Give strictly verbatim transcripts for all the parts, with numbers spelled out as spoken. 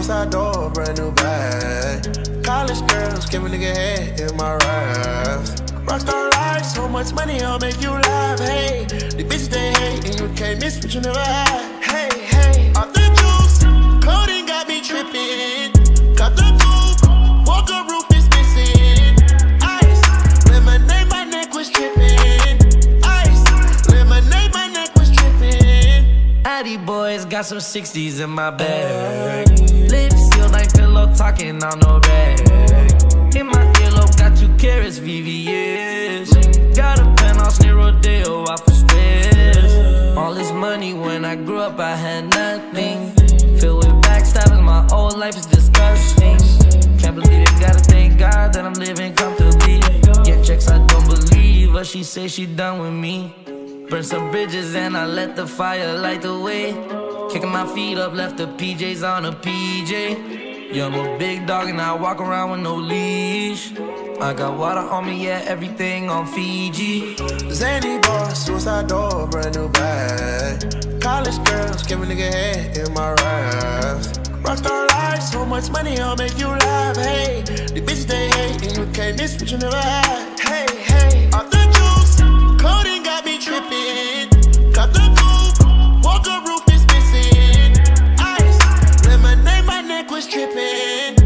suicide door, brand new bag. College girls, give a nigga head in my raps. Rockstar life, so much money, I'll make you laugh. Hey, the bitches they hate, and you can't miss what you never had. Hey, hey, off the juice, coding got me tripping. Got the coupe, walker roof is missing. Ice, lemonade, my neck was tripping. Ice, lemonade, my neck was tripping. Addy boys got some sixties in my bag. Lips sealed like pillow talking on no rag. In my earlobe got two carats, V V S. Got a penthouse near Rodeo off of stairs. All this money when I grew up I had nothing. Filled with backstabbing, my whole life is disgusting. Can't believe it, gotta thank God that I'm living comfortably. Get checks I don't believe, but she say she done with me. Burn some bridges and I let the fire light the way. Kicking my feet up, left the P Js on a P J. Yeah, I'm a big dog and I walk around with no leash. I got water on me, yeah, everything on Fiji. Zany boss, suicide door, brand new bag. College girls, give a nigga head in my raps. Rockstar life, so much money, I'll make you laugh. Hey, the bitches they hate, and you can't miss what you never had. Hey, hey, off the juice, coding got me tripping. Got the coupe, walker roof is missing. Ice, lemonade, my neck was tripping.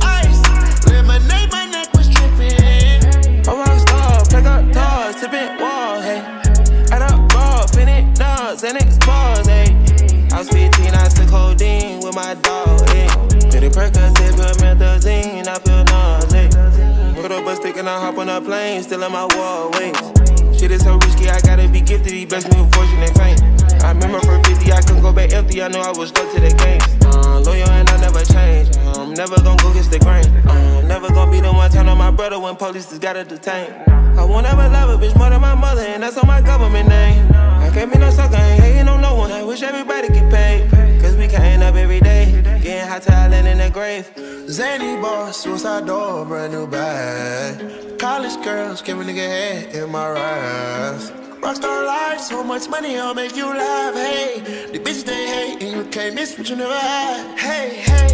Ice, lemonade, my neck was tripping. A rockstar, pick up doors, tipping walls, hey. Add up raw, finish nuts, and expose, hey. I was fifteen, I took codeine with my dog, hey. Pretty Percocet, put methazine, I feel nauseous. Put up a stick and I hop on a plane, still in my wall, wait. Shit is so risky, I gotta be gifted, he blessed me with fortune and fame. I remember for fifty, I couldn't go back empty, I knew I was stuck to the game. Uh, loyal and I never change, I'm never gonna go against the grain. Uh, never gonna be the one turn on my brother when police just gotta detain. I won't ever love a bitch more than my mother, and that's on my government name. I can't be no sucker, ain't hating on no one, I wish everybody get paid. Cause we can't up every day, getting hot talent in the grave. Zany boss, suicide door, brand new bag. College girls, give a nigga head in my raps. Rockstar life, so much money, I'll make you laugh. Hey, the bitches they hate, and you can't miss what you never had. Hey, hey.